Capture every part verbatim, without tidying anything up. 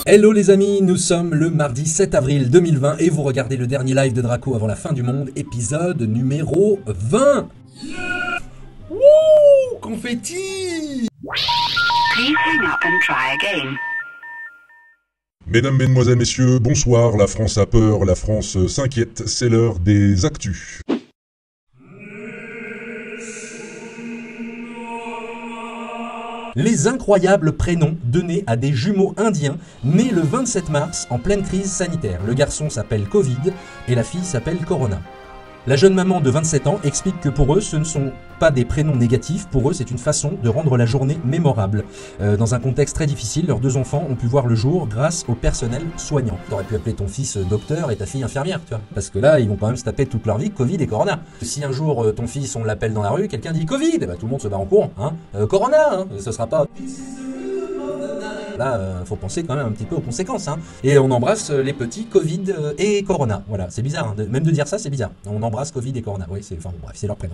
Hello les amis, nous sommes le mardi sept avril deux mille vingt et vous regardez le dernier live de Draco avant la fin du monde, épisode numéro vingt. Wouh, confetti! Please hang up and try again. Mesdames, Mesdemoiselles, Messieurs, bonsoir. La France a peur, la France s'inquiète, c'est l'heure des actus. Les incroyables prénoms donnés à des jumeaux indiens nés le vingt-sept mars en pleine crise sanitaire. Le garçon s'appelle Covid et la fille s'appelle Corona. La jeune maman de vingt-sept ans explique que pour eux, ce ne sont pas des prénoms négatifs, pour eux c'est une façon de rendre la journée mémorable. Euh, dans un contexte très difficile, leurs deux enfants ont pu voir le jour grâce au personnel soignant. Tu aurais pu appeler ton fils docteur et ta fille infirmière, tu vois, parce que là ils vont quand même se taper toute leur vie Covid et Corona. Si un jour euh, ton fils on l'appelle dans la rue, quelqu'un dit Covid, bah, tout le monde se bat en courant, hein. euh, Corona, hein, ce sera pas... Là, euh, faut penser quand même un petit peu aux conséquences, hein. Et on embrasse les petits Covid et Corona. Voilà, c'est bizarre, hein. de, même de dire ça, c'est bizarre. On embrasse Covid et Corona. Oui, c'est, enfin bon, bref, c'est leur prénom.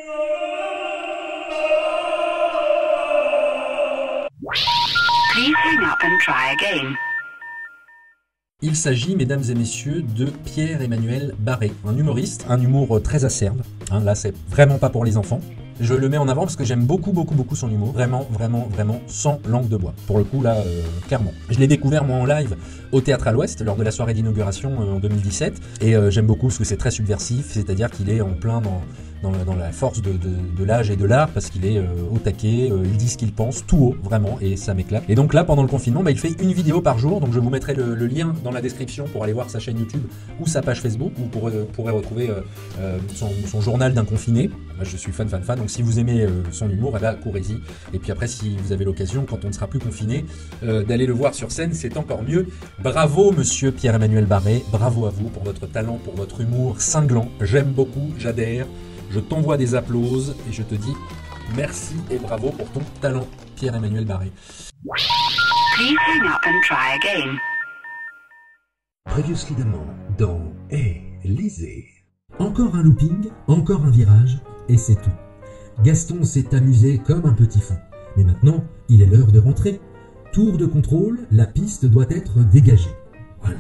Please hang up and try again. Il s'agit, mesdames et messieurs, de Pierre-Emmanuel Barré, un humoriste, un humour très acerbe. Hein, là, c'est vraiment pas pour les enfants. Je le mets en avant parce que j'aime beaucoup, beaucoup, beaucoup son humour. Vraiment, vraiment, vraiment, sans langue de bois. Pour le coup, là, euh, clairement. Je l'ai découvert, moi, en live au Théâtre à l'Ouest, lors de la soirée d'inauguration euh, en deux mille dix-sept. Et euh, j'aime beaucoup parce que c'est très subversif, c'est-à-dire qu'il est en plein dans, dans, dans la force de, de, de l'âge et de l'art, parce qu'il est euh, au taquet, euh, il dit ce qu'il pense, tout haut, vraiment, et ça m'éclate. Et donc là, pendant le confinement, bah, il fait une vidéo par jour, donc je vous mettrai le, le lien dans la description pour aller voir sa chaîne YouTube ou sa page Facebook, où vous pourrez, euh, pourrez retrouver euh, euh, son, son journal d'un confiné. Moi, je suis fan, fan, fan, donc si vous aimez euh, son humour, eh ben, courez-y. Et puis après, si vous avez l'occasion, quand on ne sera plus confiné, euh, d'aller le voir sur scène, c'est encore mieux. Bravo, monsieur Pierre-Emmanuel Barré, bravo à vous pour votre talent, pour votre humour cinglant. J'aime beaucoup, j'adhère, je t'envoie des applauses et je te dis merci et bravo pour ton talent, Pierre-Emmanuel Barré. Please hang up and try again. Previously dans Hey, lisez. Encore un looping, encore un virage, et c'est tout. Gaston s'est amusé comme un petit fou. Mais maintenant, il est l'heure de rentrer. Tour de contrôle, la piste doit être dégagée. Voilà.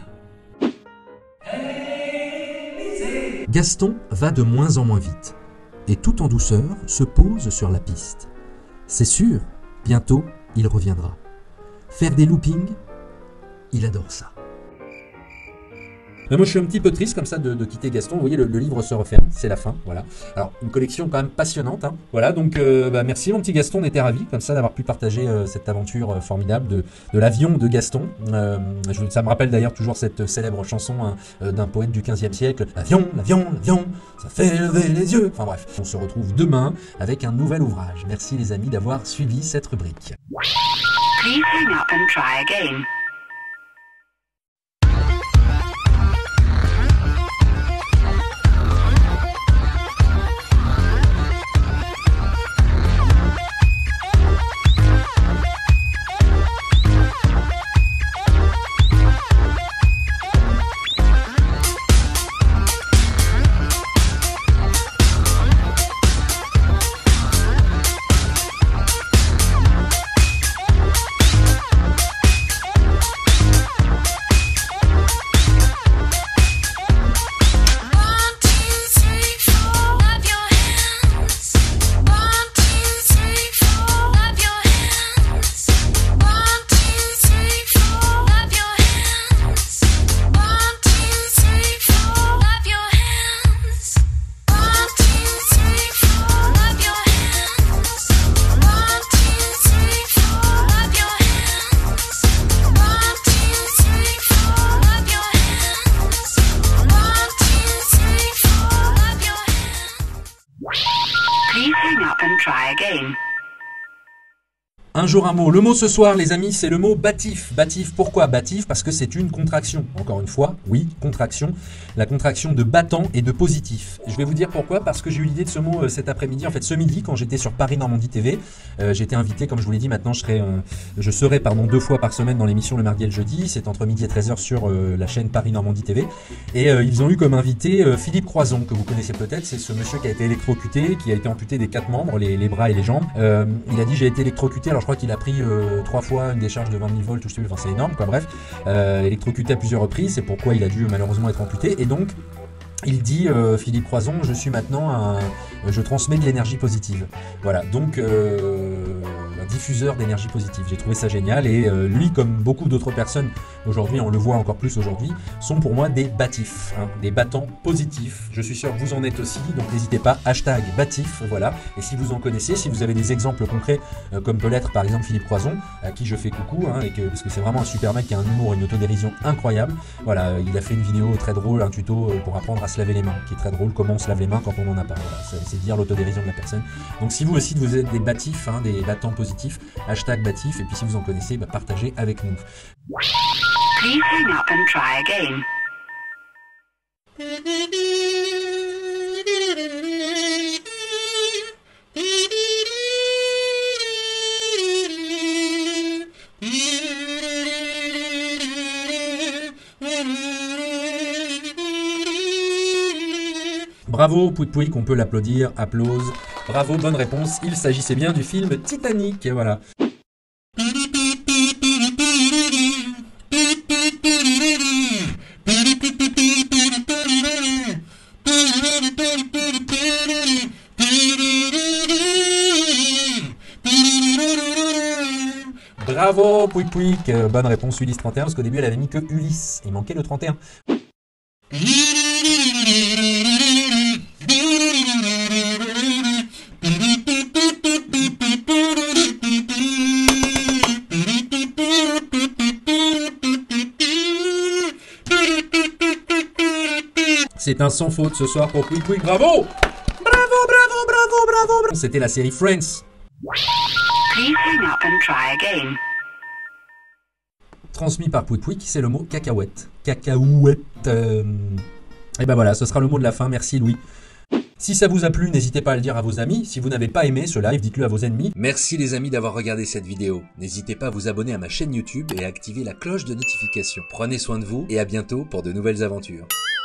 Gaston va de moins en moins vite, et tout en douceur se pose sur la piste. C'est sûr, bientôt, il reviendra. Faire des loopings, il adore ça. Mais moi je suis un petit peu triste comme ça de, de quitter Gaston. Vous voyez, le, le livre se referme, c'est la fin, voilà. Alors une collection quand même passionnante, hein. Voilà, donc euh, bah, merci mon petit Gaston, on était ravis comme ça d'avoir pu partager euh, cette aventure euh, formidable de, de l'avion de Gaston. Euh, je, ça me rappelle d'ailleurs toujours cette célèbre chanson hein, euh, d'un poète du quinzième siècle. L'avion, l'avion, l'avion, ça fait lever les yeux. Enfin bref, on se retrouve demain avec un nouvel ouvrage. Merci les amis d'avoir suivi cette rubrique. Please hang up and try again. Please hang up and try again. Un jour un mot. Le mot ce soir, les amis, c'est le mot batif. Batif, pourquoi batif? Parce que c'est une contraction. Encore une fois, oui, contraction. La contraction de battant et de positif. Je vais vous dire pourquoi. Parce que j'ai eu l'idée de ce mot euh, cet après-midi. En fait, ce midi, quand j'étais sur Paris Normandie T V, euh, j'étais invité, comme je vous l'ai dit, maintenant je serai, euh, je serai pardon, deux fois par semaine dans l'émission Le Mardi et le Jeudi. C'est entre midi et treize heures sur euh, la chaîne Paris Normandie T V. Et euh, ils ont eu comme invité euh, Philippe Croison, que vous connaissez peut-être. C'est ce monsieur qui a été électrocuté, qui a été amputé des quatre membres, les, les bras et les jambes. Euh, il a dit j'ai été électrocuté. Alors je crois qu'il a pris euh, trois fois une décharge de vingt mille volts, tout enfin, c'est énorme, quoi, bref. Euh, électrocuté à plusieurs reprises, c'est pourquoi il a dû malheureusement être amputé. Et donc, il dit, euh, Philippe Croison, je suis maintenant un... Je transmets de l'énergie positive. Voilà, donc euh, un diffuseur d'énergie positive. J'ai trouvé ça génial et euh, lui, comme beaucoup d'autres personnes aujourd'hui, on le voit encore plus aujourd'hui, sont pour moi des battifs, hein, des battants positifs. Je suis sûr que vous en êtes aussi, donc n'hésitez pas, hashtag battif, voilà. Et si vous en connaissez, si vous avez des exemples concrets, euh, comme peut l'être par exemple Philippe Croison, à qui je fais coucou, hein, et que, parce que c'est vraiment un super mec qui a un humour et une autodérision incroyable. Voilà, il a fait une vidéo très drôle, un tuto pour apprendre à se laver les mains, qui est très drôle, comment on se lave les mains quand on en a pas. Voilà, c'est dire l'autodérision de la personne. Donc si vous aussi vous êtes des battifs, hein, des battants positifs, hashtag battif, et puis si vous en connaissez, bah, partagez avec nous. Please hang up and try again. Bravo, Pouic Pouic, on peut l'applaudir, applause. Bravo, bonne réponse, il s'agissait bien du film Titanic, et voilà. Bravo, Pouic Pouic, euh, bonne réponse, Ulysse trente et un, parce qu'au début elle avait mis que Ulysse, il manquait le trente et un. C'est un sans faute ce soir pour Pouic Pouic, bravo! Bravo, bravo, bravo, bravo, bravo! C'était la série Friends. Please hang up and try again. Transmis par Pouic Pouic, c'est le mot cacahuète. Cacahuète. Euh... Et ben voilà, ce sera le mot de la fin, merci Louis. Si ça vous a plu, n'hésitez pas à le dire à vos amis. Si vous n'avez pas aimé ce live, dites-le à vos ennemis. Merci les amis d'avoir regardé cette vidéo. N'hésitez pas à vous abonner à ma chaîne YouTube et à activer la cloche de notification. Prenez soin de vous et à bientôt pour de nouvelles aventures.